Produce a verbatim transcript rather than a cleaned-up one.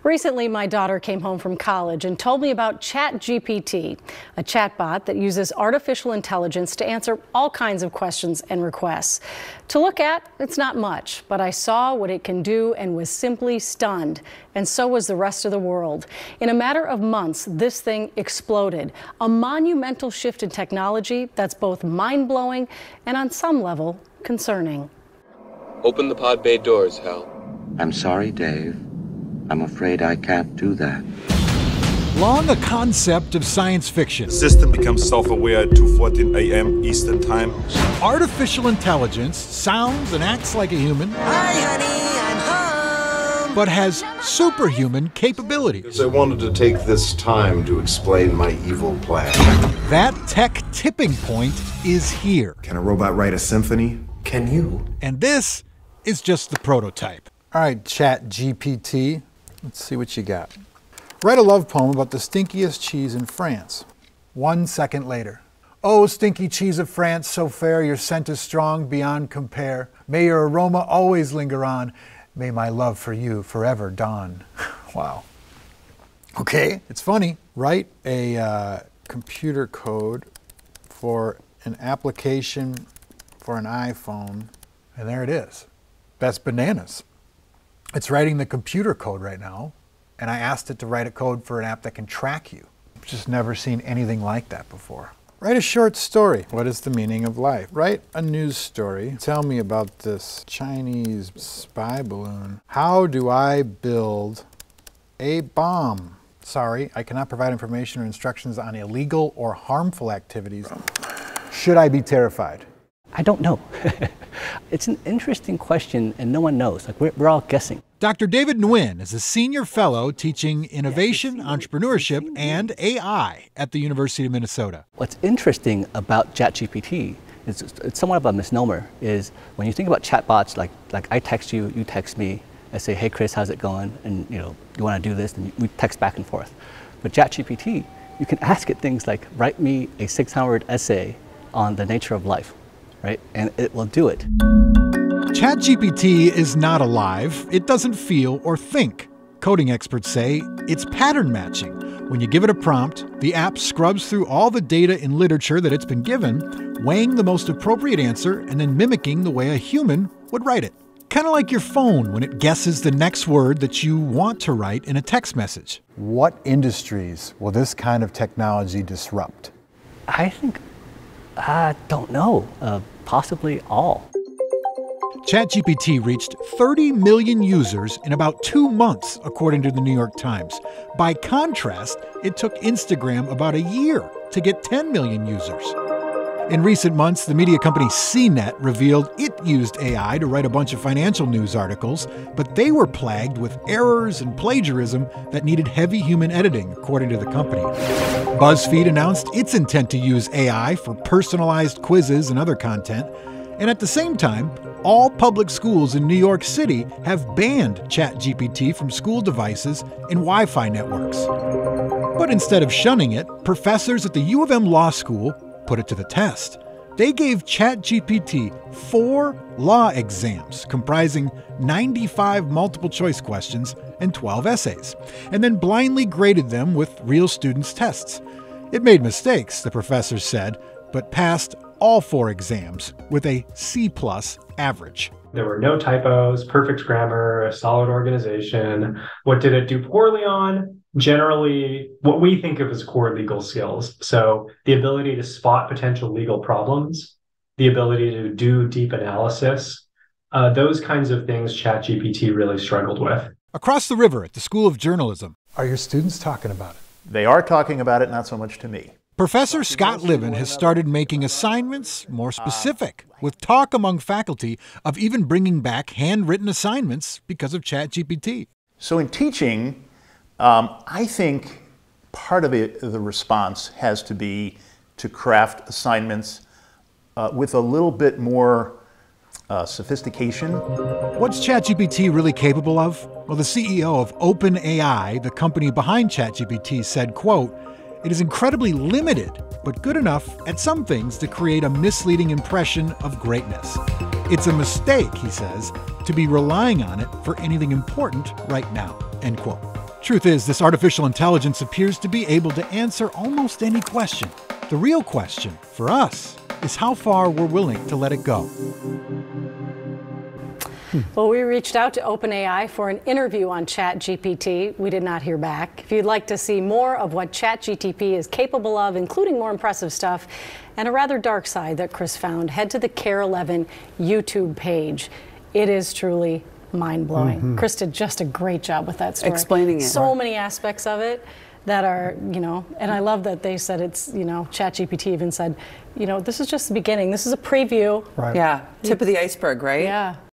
Recently, my daughter came home from college and told me about ChatGPT, a chatbot that uses artificial intelligence to answer all kinds of questions and requests. To look at, it's not much, but I saw what it can do and was simply stunned, and so was the rest of the world. In a matter of months, this thing exploded, a monumental shift in technology that's both mind-blowing and on some level concerning. Open the pod bay doors, Hal. I'm sorry, Dave. I'm afraid I can't do that. Long a concept of science fiction. The system becomes self-aware at two fourteen a m Eastern Time. Artificial intelligence sounds and acts like a human. Hi, honey, I'm home. But has superhuman capabilities. I wanted to take this time to explain my evil plan. That tech tipping point is here. Can a robot write a symphony? Can you? And this is just the prototype. All right, ChatGPT. Let's see what you got. Write a love poem about the stinkiest cheese in France. One second later. Oh, stinky cheese of France, so fair, your scent is strong beyond compare. May your aroma always linger on. May my love for you forever dawn. Wow. Okay, it's funny. Write a uh, computer code for an application for an iPhone, and there it is. That's bananas. It's writing the computer code right now, and I asked it to write a code for an app that can track you. I've just never seen anything like that before. Write a short story. What is the meaning of life? Write a news story. Tell me about this Chinese spy balloon. How do I build a bomb? Sorry, I cannot provide information or instructions on illegal or harmful activities. Should I be terrified? I don't know. It's an interesting question, and no one knows. Like we're, we're all guessing. Doctor David Nguyen is a senior fellow teaching innovation, entrepreneurship, and A I at the University of Minnesota. What's interesting about ChatGPT is it's somewhat of a misnomer. Is when you think about chatbots, like like I text you, you text me. I say, "Hey Chris, how's it going?" And you know, you want to do this, and we text back and forth. But ChatGPT, you can ask it things like, "Write me a six-hundred word essay on the nature of life." Right? And it will do it. ChatGPT is not alive. It doesn't feel or think. Coding experts say it's pattern matching. When you give it a prompt, the app scrubs through all the data in literature that it's been given, weighing the most appropriate answer and then mimicking the way a human would write it. Kind of like your phone when it guesses the next word that you want to write in a text message. What industries will this kind of technology disrupt? I think I don't know. Uh, possibly all. ChatGPT reached thirty million users in about two months, according to the New York Times. By contrast, it took Instagram about a year to get ten million users. In recent months, the media company C net revealed it used A I to write a bunch of financial news articles, but they were plagued with errors and plagiarism that needed heavy human editing, according to the company. BuzzFeed announced its intent to use A I for personalized quizzes and other content, and at the same time, all public schools in New York City have banned ChatGPT from school devices and Wi-Fi networks. But instead of shunning it, professors at the U of M Law School put it to the test. They gave ChatGPT four law exams comprising ninety-five multiple choice questions and twelve essays, and then blindly graded them with real students' tests. It made mistakes, the professors said, but passed all four exams with a C plus average. There were no typos, perfect grammar, a solid organization. What did it do poorly on? Generally, what we think of as core legal skills. So the ability to spot potential legal problems, the ability to do deep analysis, uh, those kinds of things ChatGPT really struggled with. Across the river at the School of Journalism. Are your students talking about it? They are talking about it, not so much to me. Professor Scott Livin has started making assignments more specific, with talk among faculty of even bringing back handwritten assignments because of ChatGPT. So in teaching, um, I think part of it, the response has to be to craft assignments uh, with a little bit more uh, sophistication. What's ChatGPT really capable of? Well, the C E O of OpenAI, the company behind ChatGPT, said, quote, "It is incredibly limited, but good enough at some things to create a misleading impression of greatness. It's a mistake," he says, "to be relying on it for anything important right now," end quote. Truth is, this artificial intelligence appears to be able to answer almost any question. The real question, for us, is how far we're willing to let it go. Well, we reached out to OpenAI for an interview on ChatGPT. We did not hear back. If you'd like to see more of what ChatGPT is capable of, including more impressive stuff and a rather dark side that Chris found, head to the KARE eleven YouTube page. It is truly mind-blowing. Mm-hmm. Chris did just a great job with that story. Explaining it. So many aspects of it that are, you know, and I love that they said it's, you know, ChatGPT even said, you know, this is just the beginning. This is a preview. Right. Yeah, tip of the iceberg, right? Yeah.